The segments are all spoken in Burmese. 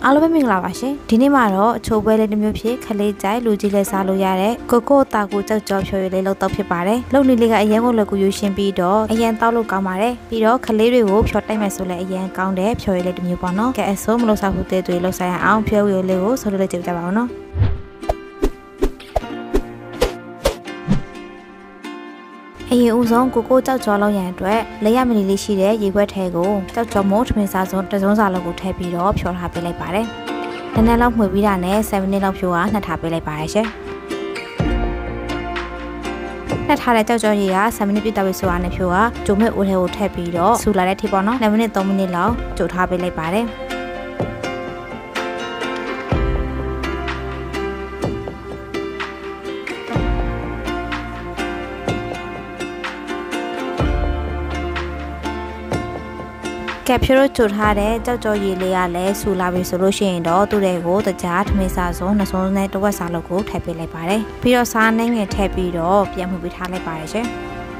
အားလုံးပဲမင်္ဂလာပါရှင်ဒီနေ့မှာတော့အချိုးပွဲလေးတစ်မျိုးဖြစ်ခလေးကြိုက်လူကြီးလေးစားလို့ရတဲ့ကိုကိုတာကိုကြောက်ကြောက်ဖြော်ရည်လေးလောက်တော့ဖြစ်ပါတယ်လုံနေလေးကအရန်ကိုလည်းကိုယူရှင်းပြီးတော့အရန်တောက်လို့ကောင်းပါတယ်ပြီးတော့ခလေးတွေကိုဖြော်တိုက်မယ်ဆိုလည်းအရန်ကောင်းတဲ့ဖြော်ရည်လေးတစ်မျိုးပေါ့နော်ကဲအစိုးမလို့စားဖို့တဲ့တွေလောက်ဆိုင်အောင်ဖြော်ရည်လေးကိုဆိုလို့လည်းကြည့်ကြပါအောင်နော်အရင်ဦးဆုံးကိုကြောက်ကြောလုံးရန်အတွက်လက်ရမနီလေးရှိတဲ့ရေခွက်ထဲကိုကြောက်ကြောမိုးထမင်းစားစုံတစုံစာလောက်ကိုထည့်ပြီးတော့ဖြောထားပေးလိုက်ပါတယ်။နည်းနည်းလောက်မှွေပြီးတာနဲ့7မိနစ်လောက်ဖြိုးနှက်ထားပေးလိုက်ပါတယ်ရှင်။နှက်ထားတဲ့ကြောက်ကြောရေက7မိနစ်ပြည့်တော့ပြီဆိုတာနဲ့ဖြိုးကဂျုံမဲ့အိုးထဲကိုထည့်ပြီးတော့ဆူလာတဲ့ထိပေါ့နော်2မိနစ်3မိနစ်လောက်ကြိုထားပေးလိုက်ပါတယ်။ကဲဖြိုးချိုထားတဲ့ကြောက်ကြောရည်လေးကလည်းဆူလာပြီဆိုလို့ရှိရင်တော့သူ့တွေကိုတကြားထမင်းစားစုံနှစုံနဲ့တဝက်စားလောက်ကိုထည့်ပေးလိုက်ပါတယ်ပြီးတော့စားနှင်းငယ်ထည့်ပြီးတော့ပြန်မှုပေးထားလိုက်ပါတယ်ရှင်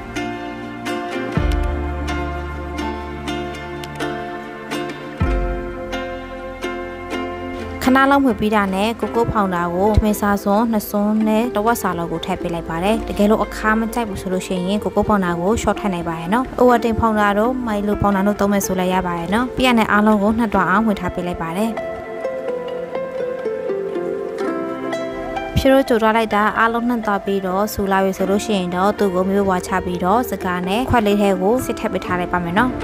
ခဏလောက်မှပြီးတာနဲ့ကိုဖောင်တာကိုထမင်းစားစုံနှစုံနဲ့တဝက်စားလောက်ကိုထည့်ပေးလိုက်ပါတယ်တကယ်လို့အခါမကြိုက်ဘူးဆိုလို့ရှိရင်ကိုဖောင်တာကိုရှော့ထည့်နိုင်ပါတယ်နော်အိုဝါတင်ဖောင်တာတို့မိုင်လိုဖောင်တာတို့သုံးမယ်ဆိုလည်းရပါတယ်နော်ပြည့်ရတဲ့အားလုံးကိုနှက်တော့အောင်ဝင်ထားပေးလိုက်ပါတယ်ဖြိုးကြိုထားလိုက်တာအားလုံးနှက်တော့ပြီးတော့ဆူလာပြီဆိုလို့ရှိရင်တော့သူ့ကိုမျိုးဝါချပြီးတော့စကားနဲ့ခွက်လေးထဲကိုစစ်ထည့်ပေးထားလိုက်ပါမယ်နော်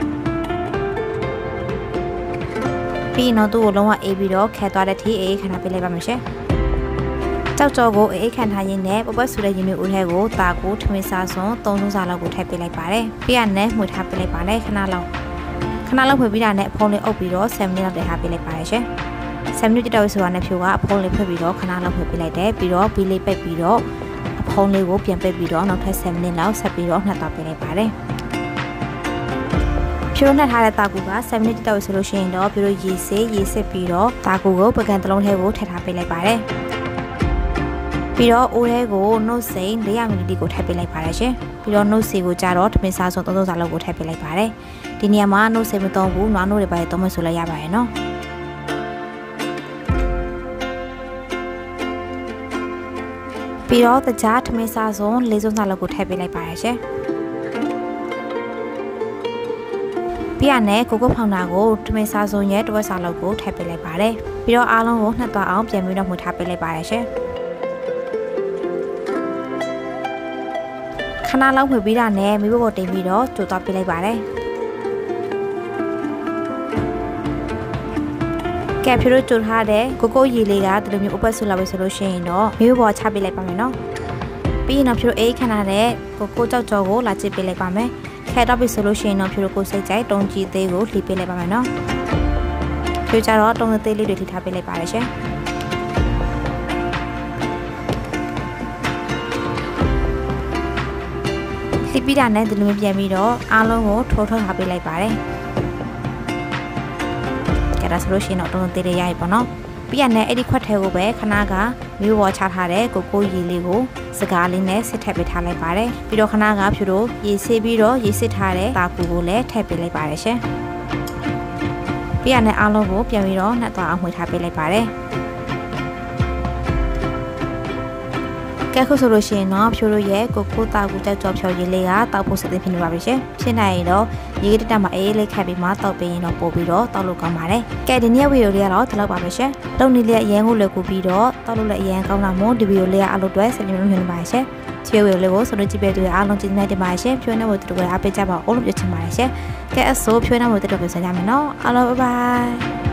ပြီးတော့သူ့ကိုလုံးဝအေးပြီးတော့ခဲသွားတဲ့ထိအေးခဏပေးလိုက်ပါမယ်ရှင်ကြောက်ကြောကိုအေးခန့်ထားရင်းနဲ့ပပဆူတဲ့ရင်မျိုးဦးထဲကိုတာကိုထမင်းစားစွန်း3လုံးစားလောက်ကိုထည့်ပေးလိုက်ပါတယ်ပြီးရနဲ့မှွေထားပေးလိုက်ပါတယ်ခဏလောက်ဖွေပြီးတာနဲ့အဖုံးလေးအုပ်ပြီးတော့7မိနစ်လောက်တည်းထားပေးလိုက်ပါတယ်ရှင်7မိနစ်ကြတော့ဆိုတာနဲ့ဖြိုးကအဖုံးလေးဖွေပြီးတော့ခဏလောက်ဖွေပေးလိုက်တယ်ပြီးတော့ဘီလေးပိတ်ပြီးတော့အဖုံးလေးကိုပြန်ပိတ်ပြီးတော့နောက်ထပ်7မိနစ်လောက်ဆက်ပြီးတော့နှက်သွားပေးလိုက်ပါတယ်ဖြိုးနှက်ထားတဲ့တာကူက7မိနစ်တောက်ဆိုလို့ရှိရင်တော့ပြီးတော့ရေစစ်ပြီးတော့တာကူကိုပကံတစ်လုံးထဲကိုထည့်ထားပေးလိုက်ပါတယ်ပြီးတော့အိုးထဲကိုနှုတ်စိန်400မီလီလီကိုထည့်ပေးလိုက်ပါတယ်ရှင်ပြီးတော့နှုတ်စီကိုကြတော့ထမင်းစားစုံ300စာလောက်ကိုထည့်ပေးလိုက်ပါတယ်ဒီနေရာမှာနှုတ်စိန်မသုံးဘူးနွားနှုတ်တွေပါသုံးမဆိုလည်းရပါတယ်နော်ပြီးတော့တကြားထမင်းစားစုံ400စာလောက်ကိုထည့်ပေးလိုက်ပါတယ်ရှင်ပြရနဲ့ကိုဖောင်တာကိုထမင်းစားစုံရဲ့တဝက်စာလောက်ကိုထည့်ပေးလိုက်ပါတယ်ပြီးတော့အားလုံးကိုနှက်သွားအောင်ပြန်ပြီးတော့မှွေထားပေးလိုက်ပါတယ်ရှင်ခဏလောက်မှွေပြီးတာနဲ့မိဘပေါ်တင်ပြီးတော့ကြိုသွားပေးလိုက်ပါတယ်ကဲဖြိုးကြိုထားတဲ့ကိုရေလေးကဒီလိုမျိုးအပတ်ဆူလာပဲဆိုလို့ရှိရင်တော့မိဘပေါ်ချပေးလိုက်ပါမယ်နော်ပြီးရင်တော့ဖြိုးအေးခဏတဲ့ကိုကြောက်ကြောကိုလာကြည့်ပေးလိုက်ပါမယ်ခဲတော့ပြီဆိုလို့ရှိရင်တော့ဖြိုးကိုစိတ်ကြိုက်တုံးကြီးသေးကိုလှီးပေးလိုက်ပါမယ်နော်ဖြိုးကြတော့တုံးသေးလေးတွေလှီးထားပေးလိုက်ပါတယ်ရှင်လှီးပြီးတာနဲ့ဒီလိုမျိုးပြန်ပြီးတော့အားလုံးကိုထိုးထားပေးလိုက်ပါတယ်ကြတာဆိုလို့ရှိရင်တော့တုံးသေးလေးရပြီပေါ့နော်ပြီးရနဲ့အဲ့ဒီခွက်ထဲကိုပဲခဏကမျိုးပေါ်ချထားတဲ့ကိုရေလေးကိုစကားလေးနဲ့စစ်ထည့်ပေးထားလိုက်ပါတယ်ပြီးတော့ခဏကဖြူတို့ရေဆေးပြီးတော့ရေစစ်ထားတဲ့တာကူကိုလည်းထည့်ပေးလိုက်ပါတယ်ရှင်ပြီးရနဲ့အားလုံးကိုပြန်ပြီးတော့နှက်သွားအောင်မှွေထားပေးလိုက်ပါတယ်ကဲခုဆိုလို့ရှိရင်တော့ဖြိုးတို့ရဲ့ကိုတာကူကြောက်ကြောဖြော်ရည်လေးကတောက်ဖို့စတဲ့ဖြစ်နေပါပြီရှင်ဖြစ်နိုင်ရင်တော့ရေတက်မှာအေးလေးခတ်ပြီးမှတောက်ပေးရင်တော့ပို့ပြီးတော့တောက်လို့ကောင်းပါတယ်ကဲဒီနေ့ဗီဒီယိုလေးကတော့ဒီလောက်ပါပဲရှင်တုံးနေလေးအရန်ကိုလွယ်ကူပြီးတော့တောက်လို့လည်းအရန်ကောင်းတာမို့ဒီဗီဒီယိုလေးကအလုပ်တွေဆက်နေလို့ဖြစ်နေပါရှင်ချီဗီဒီယိုလေးကိုဆိုတော့ကြည့်ပေးသူအားလုံးကျေးဇူးတင်ပါတယ်ရှင်ဖြိုးနေဖို့တူတူပဲအားပေးကြပါဦးလို့ပြောချင်ပါတယ်ရှင်ကဲအဆိုးဖြိုးနေဖို့တူတူပဲဆက်ကြမယ်နော်အားလုံးဘိုင်ဘိုင်